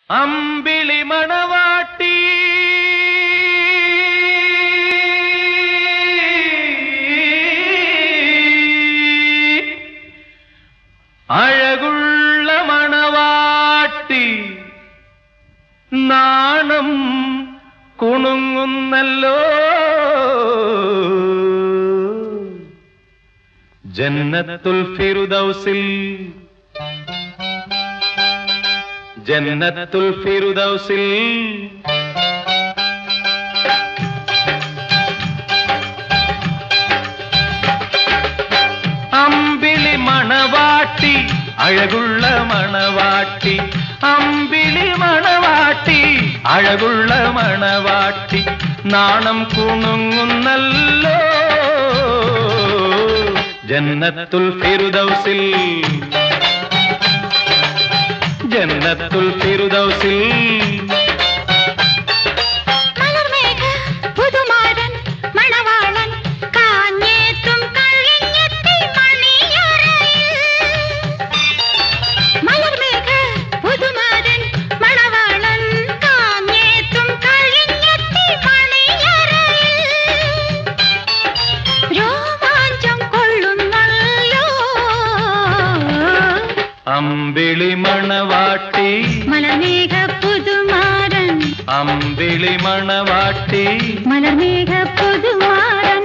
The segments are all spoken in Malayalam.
അമ്പിളി മണവാട്ടി അഴകുള്ള മണവാട്ടി നാണം കുണുങ്ങുന്നല്ലോ ജന്നത്തുൽ ഫിർദൗസിൽ ജന്നത്തുൽ ഫിർദൗസിൽ അമ്പിളി മണവാട്ടി അഴകുള്ള മണവാട്ടി അമ്പിളി മണവാട്ടി അഴകുള്ള മണവാട്ടി നാണം കുണുങ്ങുന്നല്ലോ ജന്നത്തുൽ ഫിർദൗസിൽ ജന്നത്തുൽ ഫിർദൗസിൽ അമ്പിളി മണവാട്ടി മലർമേഘ പുതുമാരൻ അമ്പിളി മണവാട്ടി മലർമേഘ പുതുമാരൻ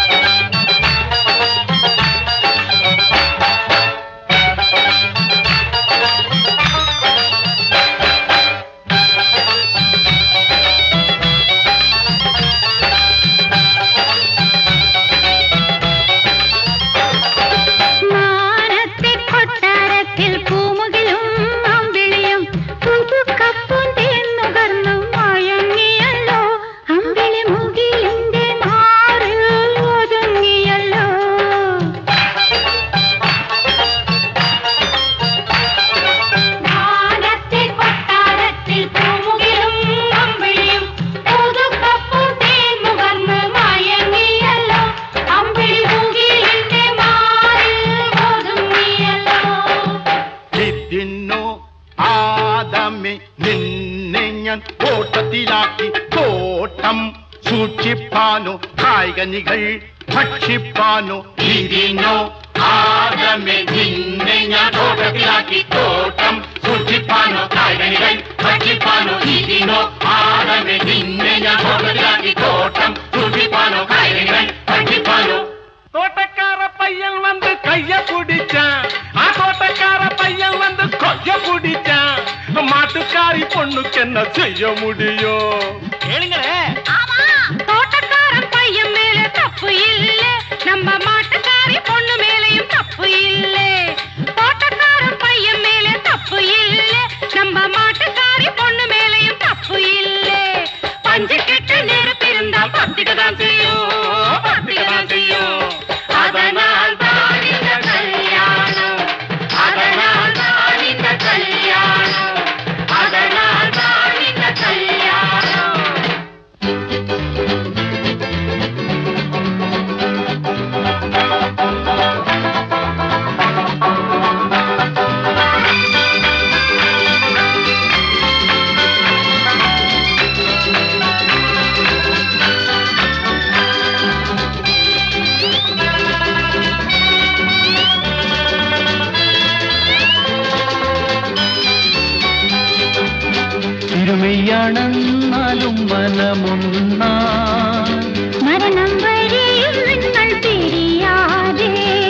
നിന്നെ ഞാൻ ഓട്ടത്തിലാക്കി തോട്ടം സൂക്ഷിപ്പാനോ കായികനികൾ ഭക്ഷിപ്പാനോ ഇതിനോ ആദമേ നിന്നെ ഞാൻ ഓട്ടത്തിലാക്കി തോട്ടം സൂക്ഷിപ്പാനോ കായികനികൾ ഭക്ഷിപ്പാനോ ഇതിനോ ആദമേ നിന്നെ ഞാൻ ഓട്ടത്തിലാക്കി തോട്ടം സൂക്ഷിപ്പാനോ കായികനികൾ ഭക്ഷിപ്പാനോ தோட்டக்கார பையன் வந்து கைய பிடிச்சான் தோட்டக்கார பையன் வந்து கொய்ய பிடிச்சான் மாட்டுக்காரி பொண்ணுக்கு என்ன செய்ய முடியும் கேளுங்களே தோட்டக்கார பையன் மேல தப்பு இல்ல நம்ம மாட்டுக்காரி பொண்ணு மேலையும் தப்பு இல்ல தோட்டக்கார பையன் மேல தப்பு இல்ல நம்ம மாட்டுக்காரி பொண்ணு மேலையும் தப்பு இல்ல பஞ்சு கெட்ட நெருப்பு இருந்தால் பத்திக்கதான் செய்யும் பத்திக்கதான் செய்யும் அதனால் தான் இந்த கல்யாணம் அதனால் தான் இந்த கல்யாணம் அதனால் தான் இந்த கல்யாணம் തിരുമയ്യാണെന്നാലും മനമൊന്നാ മരണം വരെയും നിങ്ങൾ പിരിയാതെ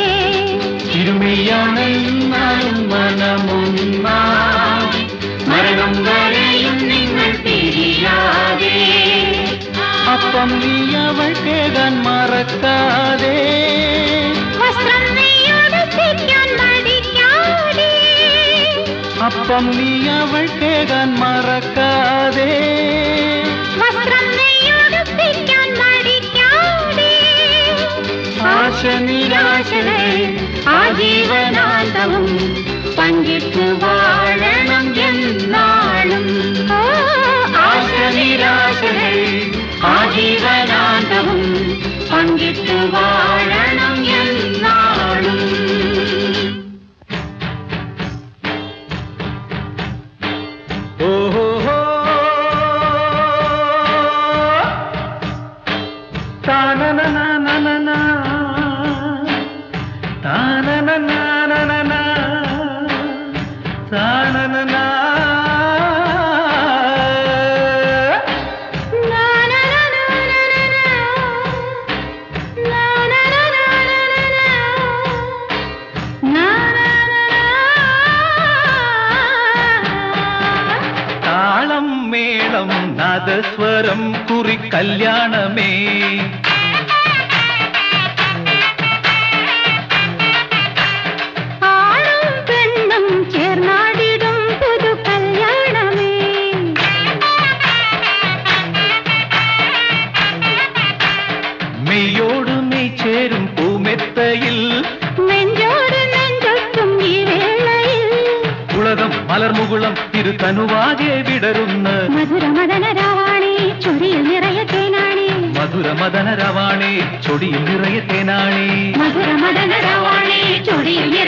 തിരുമയ്യാണെന്നാലും മനമൊന്നാ മരണം വരെയും നിങ്ങൾ പിരിയാതെ അപ്പം നീ അവൾ കേകാൻ മറക്കാതെ വസ്ത്രം നെയ്യൊടുപ്പിക്കാൻ മടിക്കാതെ അപ്പം നീ അവൾ കേകാൻ മറക്കാതെ വസ്ത്രം നെയ്യൊടുപ്പിക്കാൻ മടിക്കാതെ ആശ നിരാശകൾ ആജീവനാന്തവും പങ്കിട്ടു വാഴണം എന്നാളും ആശ നിരാശകൾ ആജീവനാന്തവും പങ്കിട്ടു വാഴണം എന്നാളും ഓഹോ നാദസ്വരം കുറി കല്യാണമേ. ആണും പെണ്ണും ചേർന്നാടിടും പുതു കല്യാണമേ. മെയ്യോട് മെയ് ചേരും പൂമെത്തയിൽ നെഞ്ചോട് നെഞ്ചൊട്ടും ഈ വേളയിൽ ഉലകം മലർമുകുളം തിരുതനുവാകെ വിടരുന്ന മധുരമദനരാവാണി ചൊടിയിൽ നിറയെ തേനാണി. മധുരമദനരവാണി ചൊടിയിൽ നിറയെ തേനാണി. മധുരമദനരാവാണി ചൊടിയിൽ